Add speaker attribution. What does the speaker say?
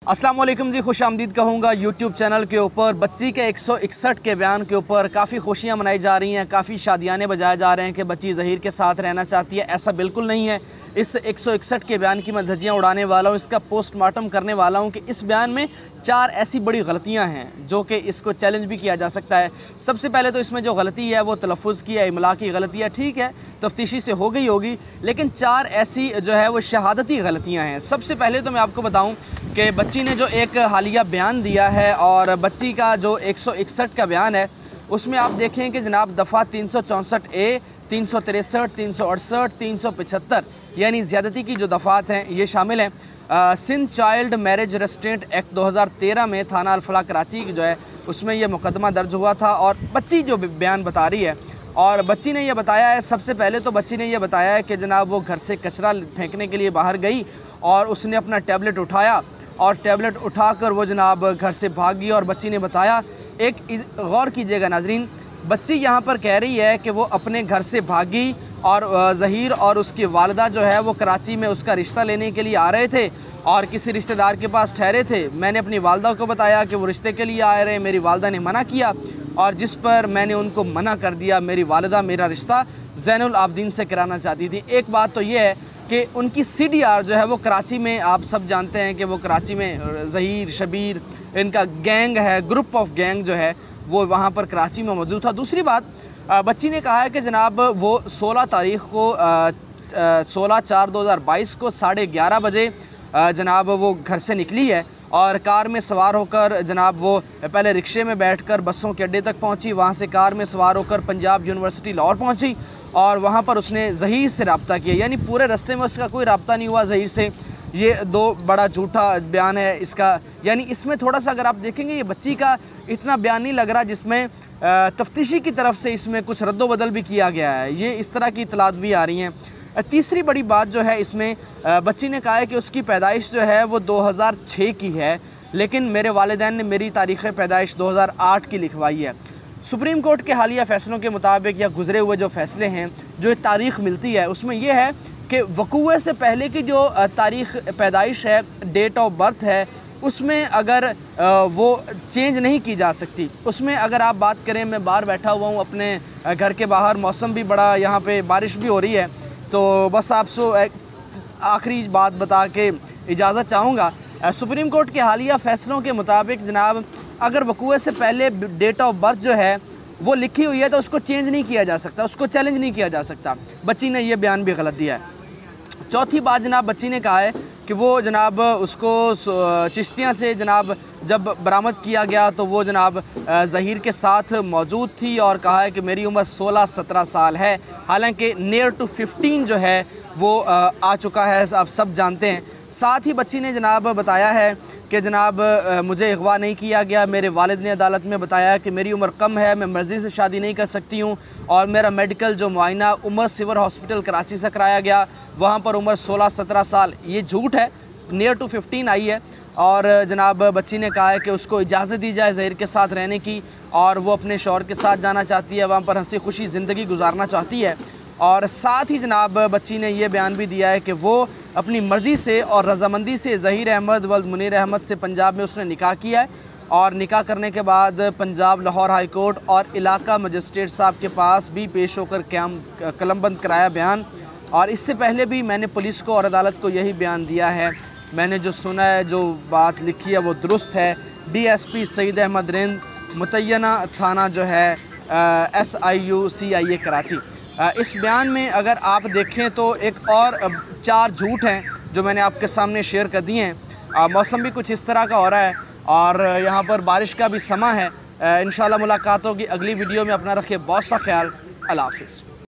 Speaker 1: अस्सलाम वालेकुम जी, खुश आमदीद कहूँगा यूट्यूब चैनल के ऊपर। बच्ची के 161 के बयान के ऊपर काफ़ी खुशियाँ मनाई जा रही हैं, काफ़ी शादियाने बजाए जा रहे हैं कि बच्ची ज़हीर के साथ रहना चाहती है। ऐसा बिल्कुल नहीं है। इस 161 के बयान की मैं धज्जियाँ उड़ाने वाला हूँ, इसका पोस्टमार्टम करने वाला हूँ कि इस बयान में 4 ऐसी बड़ी गलतियाँ हैं जो कि इसको चैलेंज भी किया जा सकता है। सबसे पहले तो इसमें जो गलती है वो तलफ़्फ़ुज़ की है, इमला की गलती है। ठीक है, तफ्तीशी से हो गई होगी, लेकिन 4 ऐसी जो है वो शहादती गलतियाँ हैं। सबसे पहले तो मैं आपको बताऊँ कि बच्ची ने जो एक हालिया बयान दिया है और बच्ची का जो 161 का बयान है उसमें आप देखें कि जनाब दफ़ा 364A, 363, 368, 375 यानी ज़्यादती की जो दफ़ात हैं ये शामिल हैं। Sindh child marriage restraint act 2013 में थाना अल-फलाह कराची जो है उसमें यह मुकदमा दर्ज हुआ था। और बच्ची जो बयान बता रही है, और बच्ची ने यह बताया है, सबसे पहले तो बच्ची ने यह बताया है कि जनाब वो घर से कचरा फेंकने के लिए बाहर गई और उसने अपना टैबलेट उठाया और टैबलेट उठाकर वो जनाब घर से भाग गई। और बच्ची ने बताया, एक गौर कीजिएगा नाजरीन, बच्ची यहाँ पर कह रही है कि वो अपने घर से भागी और ज़हीर और उसकी वालिदा जो है वो कराची में उसका रिश्ता लेने के लिए आ रहे थे और किसी रिश्तेदार के पास ठहरे थे। मैंने अपनी वालिदा को बताया कि वो रिश्ते के लिए आ रहे हैं, मेरी वालिदा ने मना किया और जिस पर मैंने उनको मना कर दिया। मेरी वालिदा मेरा रिश्ता ज़ैनुल आबदीन से कराना चाहती थी। एक बात तो ये है कि उनकी CDR जो है वो कराची में, आप सब जानते हैं कि वो कराची में ज़हीर शबीर इनका गैंग है, ग्रुप ऑफ गैंग जो है वो वहाँ पर कराची में मौजूद था। दूसरी बात, बच्ची ने कहा है कि जनाब वो 16 तारीख़ को 16/4/2022 को 11:30 बजे जनाब वो घर से निकली है और कार में सवार होकर जनाब वो पहले रिक्शे में बैठकर बसों के अड्डे तक पहुंची, वहां से कार में सवार होकर पंजाब यूनिवर्सिटी लाहौर पहुंची और वहां पर उसने ज़हीर से रब्ता किया। यानी पूरे रास्ते में उसका कोई रब्ता नहीं हुआ ज़हीर से। ये दो बड़ा झूठा बयान है इसका। यानी इसमें थोड़ा सा अगर आप देखेंगे ये बच्ची का इतना बयान नहीं लग रहा जिसमें तफ्तीशी की तरफ से इसमें कुछ रद्दोबदल भी किया गया है। ये इस तरह की इतलात भी आ रही हैं। तीसरी बड़ी बात जो है इसमें, बच्ची ने कहा है कि उसकी पैदाइश जो है वो 2006 की है, लेकिन मेरे वालिदैन ने मेरी तारीख़ पैदाइश 2008 की लिखवाई है। सुप्रीम कोर्ट के हालिया फ़ैसलों के मुताबिक या गुज़रे हुए जो फ़ैसले हैं, जो तारीख़ मिलती है उसमें यह है कि वक़ूए से पहले की जो तारीख़ पैदाइश है, डेट ऑफ बर्थ है, उसमें अगर वो चेंज नहीं की जा सकती। उसमें अगर आप बात करें, मैं बाहर बैठा हुआ हूँ अपने घर के बाहर, मौसम भी बड़ा, यहाँ पे बारिश भी हो रही है, तो बस आपसे आखिरी बात बता के इजाज़त चाहूँगा। सुप्रीम कोर्ट के हालिया फ़ैसलों के मुताबिक जनाब अगर वक़ूए से पहले डेट ऑफ बर्थ जो है वो लिखी हुई है तो उसको चेंज नहीं किया जा सकता, उसको चैलेंज नहीं किया जा सकता। बच्ची ने यह बयान भी गलत दिया है। चौथी बात जनाब, बच्ची ने कहा है कि वो जनाब उसको चिश्तियाँ से जनाब जब बरामद किया गया तो वो जनाब ज़हीर के साथ मौजूद थी और कहा है कि मेरी उम्र 16-17 साल है। हालांकि नियर टू 15 जो है वो आ चुका है, आप सब जानते हैं। साथ ही बच्ची ने जनाब बताया है कि जनाब मुझे अगवा नहीं किया गया। मेरे वालिद ने अदालत में बताया कि मेरी उम्र कम है, मैं मर्ज़ी से शादी नहीं कर सकती हूँ और मेरा मेडिकल जो मुआयना उमर सिवर हॉस्पिटल कराची से कराया गया, वहाँ पर उम्र 16-17 साल। ये झूठ है, नियर टू 15 आई है। और जनाब बच्ची ने कहा है कि उसको इजाज़त दी जाए ज़हीर के साथ रहने की और वो अपने शौहर के साथ जाना चाहती है, वहाँ पर हंसी खुशी ज़िंदगी गुजारना चाहती है। और साथ ही जनाब बच्ची ने यह बयान भी दिया है कि वो अपनी मर्ज़ी से और रज़ामंदी से ज़हीर अहमद वल्द मुनीर अहमद से पंजाब में उसने निकाह किया है और निकाह करने के बाद पंजाब लाहौर हाई कोर्ट और इलाका मजिस्ट्रेट साहब के पास भी पेश होकर कलमबंद कराया बयान। और इससे पहले भी मैंने पुलिस को और अदालत को यही बयान दिया है। मैंने जो सुना है, जो बात लिखी है वो दुरुस्त है। DSP सईद अहमद रिंद, मुतय्यना थाना जो है SIU CIA कराची। इस बयान में अगर आप देखें तो एक और 4 झूठ हैं जो मैंने आपके सामने शेयर कर दिए हैं। मौसम भी कुछ इस तरह का हो रहा है और यहाँ पर बारिश का भी समा है। इंशाल्लाह मुलाकात होगी अगली वीडियो में। अपना रखिए बहुत सा ख्याल। अल्लाह हाफ़िज़।